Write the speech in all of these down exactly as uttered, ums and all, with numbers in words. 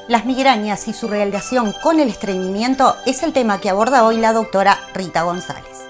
Las migrañas y su relación con el estreñimiento es el tema que aborda hoy la doctora Rita González.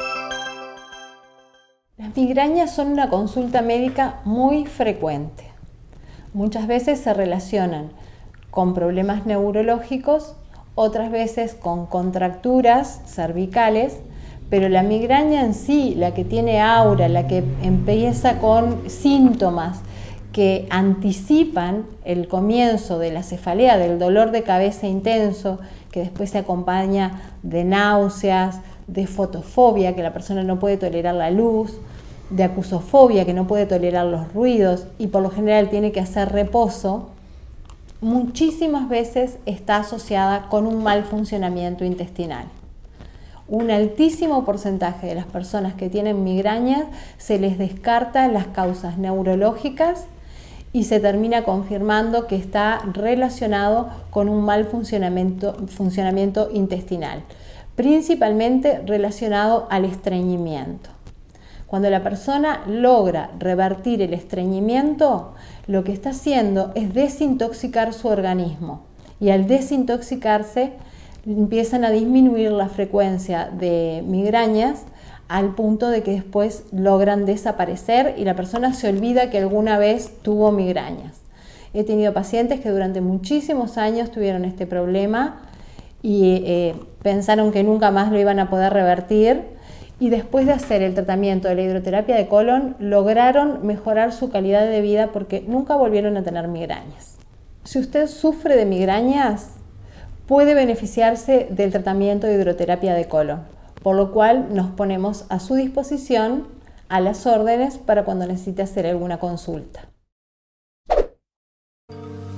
Las migrañas son una consulta médica muy frecuente. Muchas veces se relacionan con problemas neurológicos, otras veces con contracturas cervicales, pero la migraña en sí, la que tiene aura, la que empieza con síntomas que anticipan el comienzo de la cefalea, del dolor de cabeza intenso, que después se acompaña de náuseas, de fotofobia, que la persona no puede tolerar la luz, de acusofobia, que no puede tolerar los ruidos y por lo general tiene que hacer reposo, muchísimas veces está asociada con un mal funcionamiento intestinal. Un altísimo porcentaje de las personas que tienen migrañas se les descarta las causas neurológicas y se termina confirmando que está relacionado con un mal funcionamiento, funcionamiento intestinal, principalmente relacionado al estreñimiento. Cuando la persona logra revertir el estreñimiento, lo que está haciendo es desintoxicar su organismo y al desintoxicarse empiezan a disminuir la frecuencia de migrañas al punto de que después logran desaparecer y la persona se olvida que alguna vez tuvo migrañas. He tenido pacientes que durante muchísimos años tuvieron este problema y eh, pensaron que nunca más lo iban a poder revertir y después de hacer el tratamiento de la hidroterapia de colon lograron mejorar su calidad de vida porque nunca volvieron a tener migrañas. Si usted sufre de migrañas, puede beneficiarse del tratamiento de hidroterapia de colon, por lo cual nos ponemos a su disposición, a las órdenes, para cuando necesite hacer alguna consulta.